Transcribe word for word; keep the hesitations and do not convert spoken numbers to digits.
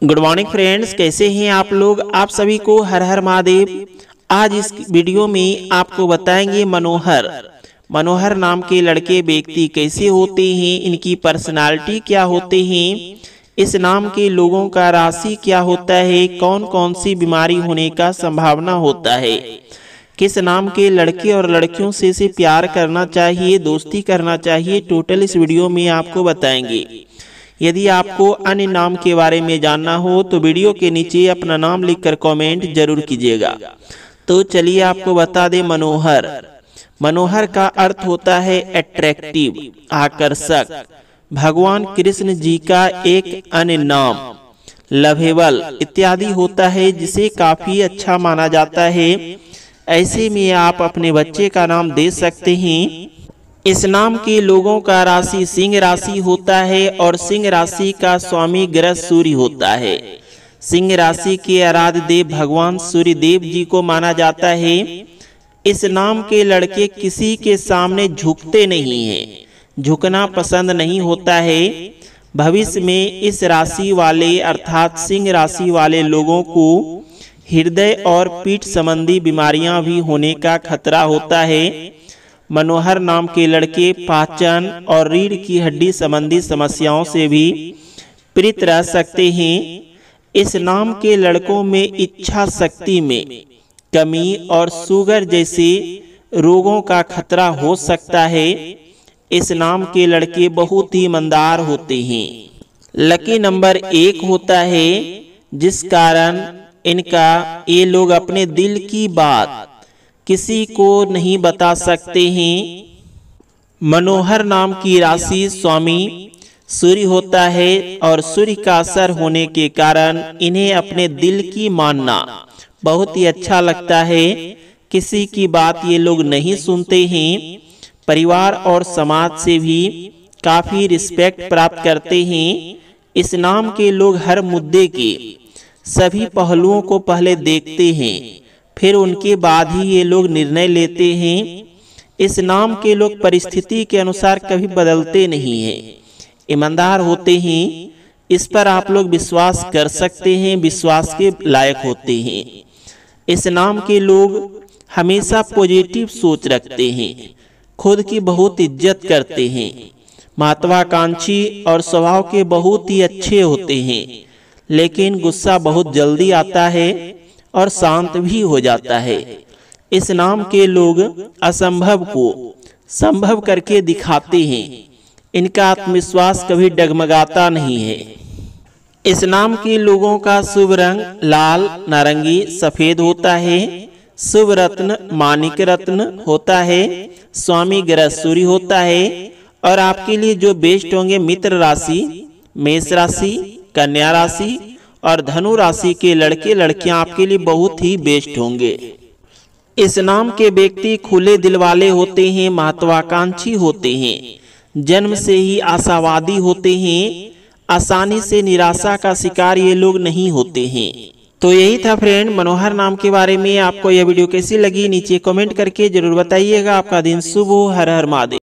Good morning friends, कैसे हैं आप लोग। आप सभी को हर हर महादेव। आज इस वीडियो में आपको बताएंगे मनोहर मनोहर नाम के लड़के व्यक्ति कैसे होते हैं, इनकी पर्सनालिटी क्या होते हैं, इस नाम के लोगों का राशि क्या होता है, कौन कौन सी बीमारी होने का संभावना होता है, किस नाम के लड़के और लड़कियों से से प्यार करना चाहिए, दोस्ती करना चाहिए, टोटल इस वीडियो में आपको बताएंगे। यदि आपको अन्य नाम के बारे में जानना हो तो वीडियो के नीचे अपना नाम लिखकर कमेंट जरूर कीजिएगा। तो चलिए आपको बता दें, मनोहर मनोहर का अर्थ होता है अट्रैक्टिव, आकर्षक। भगवान कृष्ण जी का एक अन्य नाम लवेबल इत्यादि होता है, जिसे काफी अच्छा माना जाता है। ऐसे में आप अपने बच्चे का नाम दे सकते हैं। इस नाम के लोगों का राशि सिंह राशि होता है और सिंह राशि का स्वामी ग्रह सूर्य होता है। सिंह राशि के आराध्य देव भगवान सूर्य देव जी को माना जाता है। इस नाम के लड़के किसी के सामने झुकते नहीं हैं, झुकना पसंद नहीं होता है। भविष्य में इस राशि वाले अर्थात सिंह राशि वाले लोगों को हृदय और पीठ संबंधी बीमारियां भी होने का खतरा होता है। मनोहर नाम के लड़के पाचन और रीढ़ की हड्डी संबंधी समस्याओं से भी पीड़ित रह सकते हैं। इस नाम के लड़कों में इच्छा शक्ति में कमी और शुगर जैसे रोगों का खतरा हो सकता है। इस नाम के लड़के बहुत ही ईमानदार होते हैं। लकी नंबर एक होता है, जिस कारण इनका ये लोग अपने दिल की बात किसी को नहीं बता सकते हैं। मनोहर नाम की राशि स्वामी सूर्य होता है और सूर्य का असर होने के कारण इन्हें अपने दिल की मानना बहुत ही अच्छा लगता है। किसी की बात ये लोग नहीं सुनते हैं। परिवार और समाज से भी काफी रिस्पेक्ट प्राप्त करते हैं। इस नाम के लोग हर मुद्दे के सभी पहलुओं को पहले देखते हैं, फिर उनके बाद ही ये लोग निर्णय लेते हैं। इस नाम के लोग परिस्थिति के अनुसार कभी बदलते नहीं हैं, ईमानदार होते हैं। इस पर आप लोग विश्वास कर सकते हैं, विश्वास के लायक होते हैं। इस नाम के लोग हमेशा पॉजिटिव सोच रखते हैं, खुद की बहुत इज्जत करते हैं, महत्वाकांक्षी और स्वभाव के बहुत ही अच्छे होते हैं। लेकिन गुस्सा बहुत जल्दी आता है और शांत भी हो जाता है। इस नाम के लोग असंभव को संभव करके दिखाते हैं। इनका आत्मविश्वास कभी डगमगाता नहीं है। इस नाम के लोगों का शुभ रंग लाल, नारंगी, सफेद होता है। शुभ रत्न माणिक रत्न होता है। स्वामी ग्रह सूर्य होता है। और आपके लिए जो बेस्ट होंगे, मित्र राशि, मेष राशि, कन्या राशि और धनु राशि के लड़के लड़कियां आपके लिए बहुत ही बेस्ट होंगे। इस नाम के व्यक्ति खुले दिल वाले होते हैं, महत्वाकांक्षी होते हैं, जन्म से ही आशावादी होते हैं। आसानी से निराशा का शिकार ये लोग नहीं होते हैं। तो यही था फ्रेंड मनोहर नाम के बारे में। आपको यह वीडियो कैसी लगी नीचे कमेंट करके जरूर बताइएगा। आपका दिन शुभ हो। हर हर महादेव।